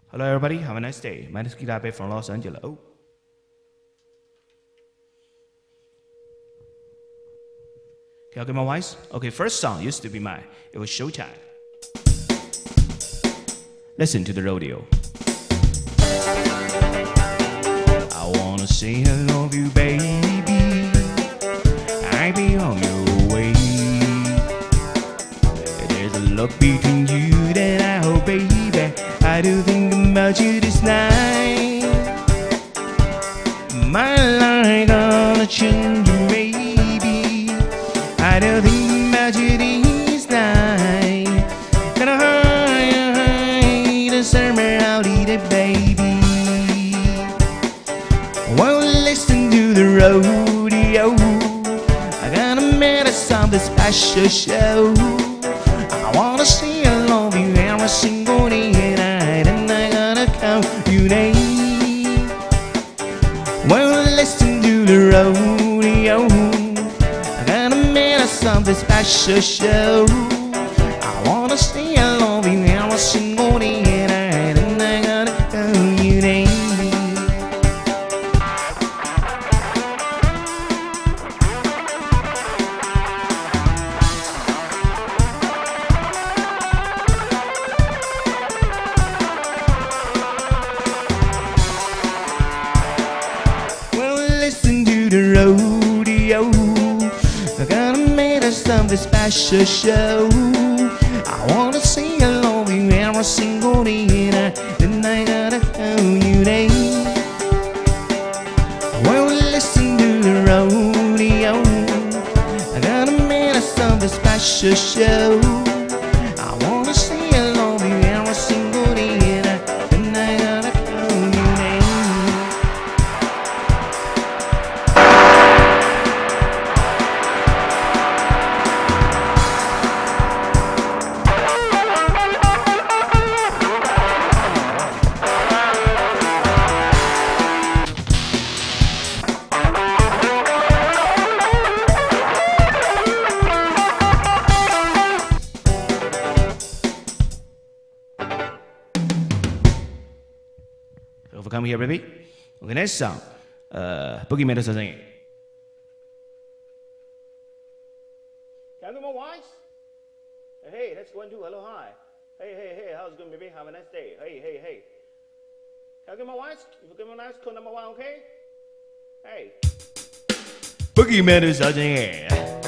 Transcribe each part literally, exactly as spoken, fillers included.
Hello, everybody. Have a nice day. My name is吉他阿北 from Los Angeles. Oh. Can you get my voice? Okay, first song used to be mine. It was Showtime. Listen to the rodeo. I wanna say I love you, baby. I be on your way. There's a love between you that I hope, baby. I do think about you this night. My life gonna change you, baby. I do think about you this night. Gonna hide the summer out it, baby. Won't listen to the rodeo. I gotta make a song, this special show. I wanna sing I love you every single day. You name. Well, listen to the rodeo. I gotta make something special show. I wanna say I love you every single day and night, and I gotta tell you name. I gotta make us something special show. I wanna sing I love you every single day, and I gotta tell you that. Well, listen to the rodeo. I gotta make us something special show. I wanna sing I love you every single day, and I gotta tell you that. Come here, baby. Okay, next song. Uh, Boogie Metal singing. Can I do my voice? Hey, hey, let's go and do hello, hi. Hey, hey, hey, how's it going, baby? Have a nice day. Hey, hey, hey. Can I get my voice? If you get my nice code number one, okay? Hey. Boogie Metal singing.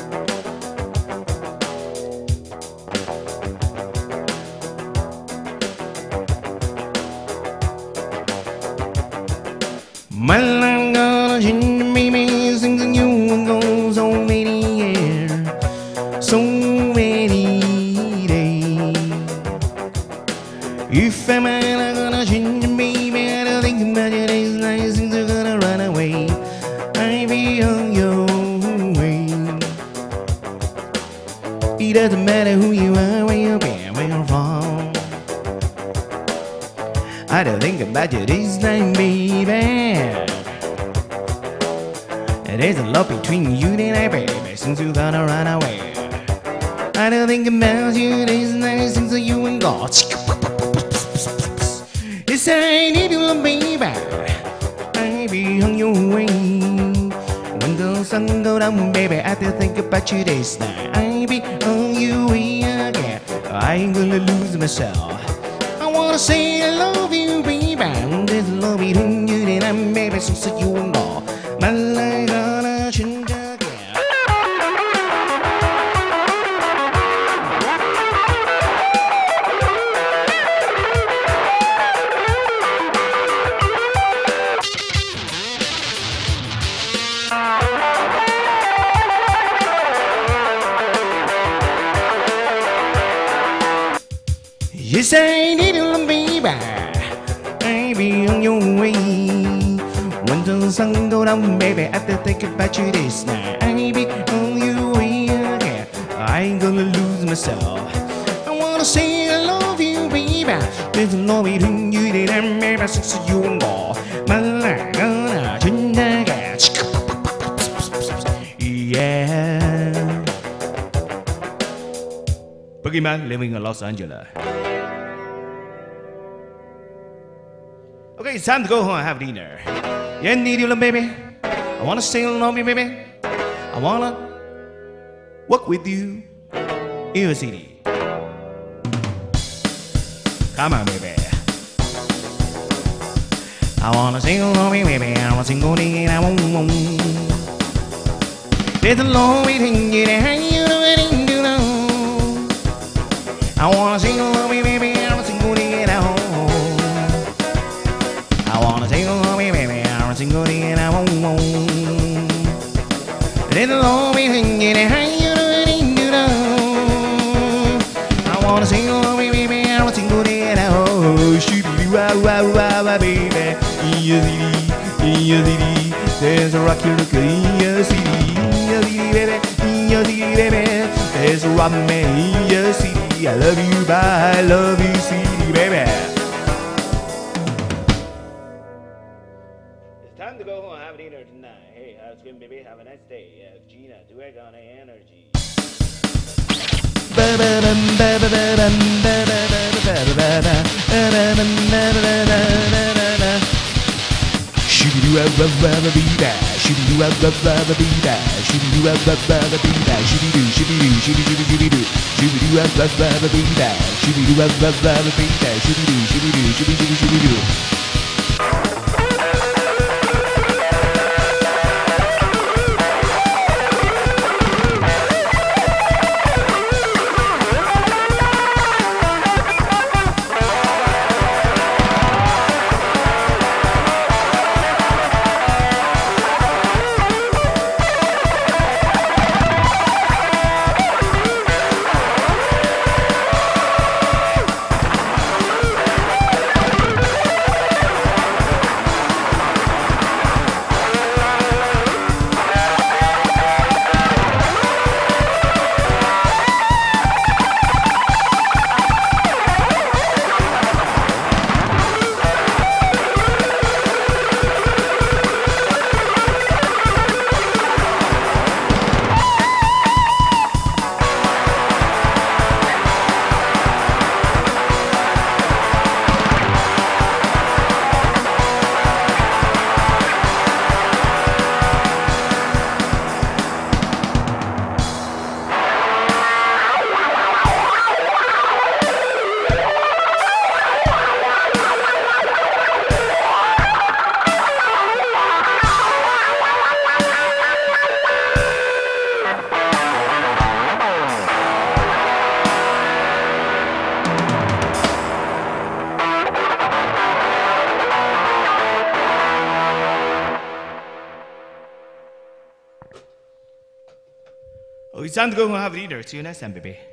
My life gonna change, baby, since you and go so many years, so many days. If I'm not gonna change, baby, I don't think about your days like since you're gonna run away. I'll be on your way. It doesn't matter who you are, where you've been, where you're from. I don't think about you this time, baby. There's a love between you and I, baby, since you gonna run away. I don't think about you this night since you and God. Yes, I need you, baby. I be on your way. When the sun go down, baby, I still think about you this night. I be on your way again. I ain't gonna lose myself. I wanna say I love you, baby. There's a love between you and I, baby, since you and God. My life gonna change again. Yes, I need you, baby. I be on your way. When the sun go down, baby, I have to think about you this night. I be on your way again. I ain't gonna lose myself. I wanna say I love you, baby. There's a love between you and I, baby, since you and God. My life gonna change again. Yeah. Boogeyman living in Los Angeles. Okay, it's time to go home and have dinner. Yeah, need you, baby. I wanna sing along with you, baby. I wanna walk with you in the city. Come on, baby. I wanna sing along with you, baby. I wanna sing all day and I won't. There's a long way between you and you know what you do now. I wanna sing along with you, baby. I wanna sing all day and I won't. I wanna sing along with you, baby. I wanna sing all day and I won't. There's a long way between you and you know what you do now. I wanna sing along with you, baby. I wanna sing all day and I won't. Shoo-dee-dee, wah, wah, wah, wah, baby. In your city, in your city, there's a rocky look in your city. In your city, baby, in your city, baby, there's a rock man in your city. I love you, bye, I love you, city, baby. It's time to go home and have dinner tonight. Hey, how's it going, baby? Have a nice day. Yeah, Gina, do I got any energy? Shoo-dee-doo, ah, ah, ah, ah, bee-da. Shoo-dee-doo, ah, ah, ah, ah, bee-da. Shoo-dee-doo, ah, ah, ah, ah, bee-da. Shoo-dee-doo, shoo-dee-doo, shoo-dee-doo, shoo-dee-doo. Shoo-dee-doo, ah, ah, ah, ah, bee-da. Shoo-dee-doo, ah, ah, ah, ah, bee-da. Shoo-dee-doo, shoo-dee-doo, shoo-dee-doo, shoo-dee-doo. Oh, it's time to go home and have dinner. See you next time, baby.